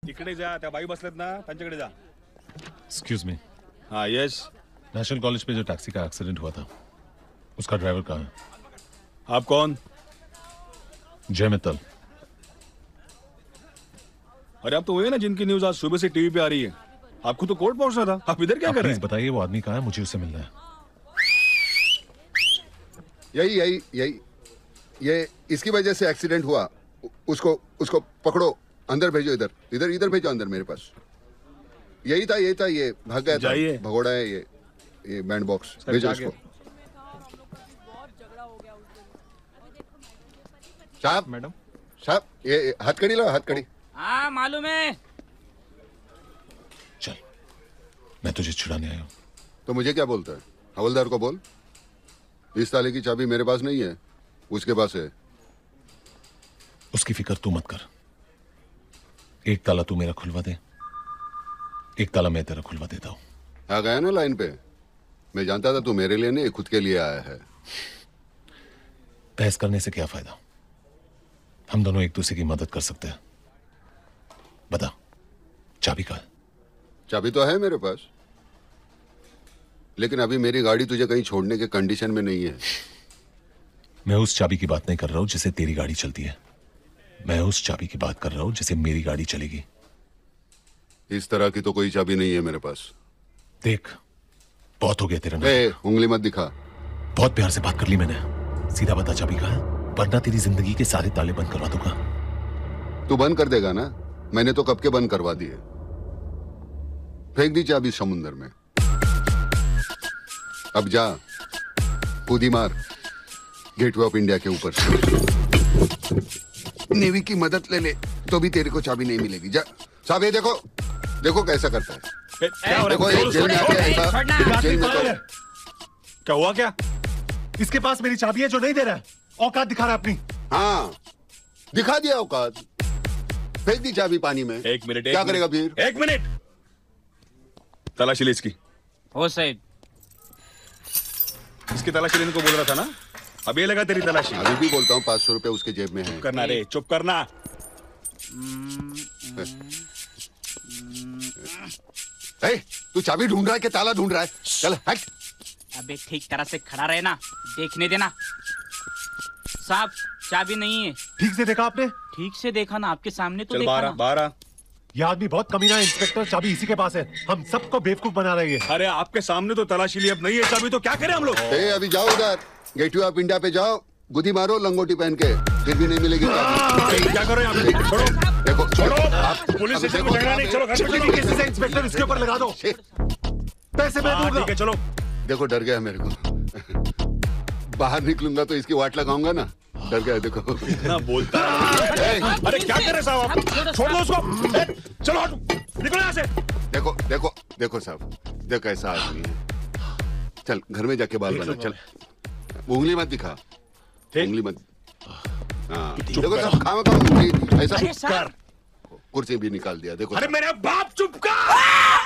इकडे जा, त्या बाई बसलेत ना त्यांच्याकडे जा. Excuse me. हाँ यस. नेशनल कॉलेज पे जो टैक्सी का एक्सीडेंट हुआ था उसका ड्राइवर कहाँ है? आप कौन? जय मित्तल. अरे आप तो वही ना जिनकी न्यूज आज सुबह से टीवी पे आ रही है. आपको तो कोर्ट पहुंचना था, आप इधर क्या कर रहे प्लीज हैं? बताइए वो आदमी कहाँ है, मुझे उससे मिलना है. यही यही यही ये इसकी वजह से एक्सीडेंट हुआ. उसको उसको पकड़ो, अंदर भेजो. इधर इधर इधर भेजो अंदर मेरे पास. यही था ये भाग गया था. जाइए. भगोड़ा है ये बैंड बॉक्स. सर, भेजो जाके. उसको. साहब मैडम. साहब ये हथकड़ी लो, हथकड़ी. हाँ मालूम है. चल मैं तुझे छुड़ाने आया हूँ. तो मुझे क्या बोलता है? हवलदार को बोल. इस ताले की चाबी मेरे पास नहीं है, उसके पास है. उसकी फिक्र तू मत कर. एक ताला तू मेरा खुलवा दे, एक ताला मैं तेरा खुलवा देता हूँ. आ गया ना लाइन पे. मैं जानता था तू मेरे लिए नहीं खुद के लिए आया है. बहस करने से क्या फायदा. हम दोनों एक दूसरे की मदद कर सकते हैं. बता चाबी कहाँ है? चाबी तो है मेरे पास, लेकिन अभी मेरी गाड़ी तुझे कहीं छोड़ने के कंडीशन में नहीं है. मैं उस चाबी की बात नहीं कर रहा हूं जिसे तेरी गाड़ी चलती है. मैं उस चाबी की बात कर रहा हूं जिसे मेरी गाड़ी चलेगी. इस तरह की तो कोई चाबी नहीं है मेरे पास. देख बहुत हो गया तेरा नाटक. ए, उंगली मत दिखा. बहुत प्यार से बात कर ली मैंने. सीधा बता चाबी कहाँ है, वरना तेरी जिंदगी के सारे ताले बंद करवा दूंगा. तू बंद कर देगा ना? मैंने तो कब के बंद करवा दिए. फेंक दी चाबी समुंदर में. अब जा, कूदी मार गेटवे ऑफ इंडिया के ऊपर से. नेवी की मदद ले ले तो भी तेरे को चाबी नहीं मिलेगी. जा साहब, ये देखो देखो कैसा करता है. क्या हो देखो रहा ये है? जेल में आके ऐसा जेल में तो क्या हुआ क्या? इसके पास मेरी चाबी है जो नहीं दे रहा है. औकात दिखा रहा है अपनी. हाँ दिखा दिया औकात. फेंक दी चाबी पानी में. एक मिनट. क्या करेगा फिर? एक मिनट. तलाशी ले इसकी. हो साहब. इसकी तलाशी लेने को बोल रहा था ना. अब ये लगा तेरी तलाशी. अभी भी बोलता हूँ 500 रुपए उसके जेब में है. करना रे, चुप करना. ए, तू चाबी ढूंढ रहा है कि ताला ढूंढ रहा है? चल हट. अबे ठीक तरह से खड़ा रहे ना, देखने देना. साहब चाबी नहीं है. ठीक से देखा आपने? ठीक से देखा ना, आपके सामने तो चल देखा बाहर ना. बाहर. यह आदमी बहुत कमीना है इंस्पेक्टर. चाबी इसी के पास है. हम सबको बेवकूफ बना रही है. अरे आपके सामने तो तलाशी ली, अब नहीं है चाबी तो क्या करें हम लोग? ए, अभी जाओ उधर गेटवे ऑफ इंडिया पे जाओ. गुदी मारो लंगोटी पहन के, फिर भी नहीं मिलेगी चाबी. क्या करो यहाँ पे? छोड़ो. देखो छोड़ो. आप पुलिस अभी स्टेशन में देखो, झगड़ा नहीं. चलो घर पे चलो. किसी से इंस्पेक्टर इसके ऊपर लगा दो. पैसे मैं हाँ, दूंगा. ठीक है चलो. देखो डर गया मेरे को. बाहर निकलूंगा तो इसकी वाट लगाऊंगा ना. डर गया देखो. ना बोलता है. अरे क्या कर रहे साहब आप? छोड़ दो उसको. चलो हटो. निकलो यहाँ से. देखो देखो देखो साहब, देखो ऐसा आदमी है. चल घर में जाके बाल बना. चल उंगली मत दिखा. उंगली मत. हाँ देखो साहब, खाओ खाओ उंगली ऐसा. अरे सर. कुर्सी भी निकाल दिया. देखो अरे साहब. मेरे बाप चुप कर.